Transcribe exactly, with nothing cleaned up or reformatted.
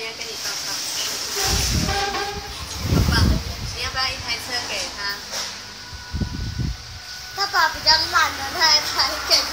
天跟你抱抱，抱抱，你要不要一台车给他？ 他把比较烂的那一台给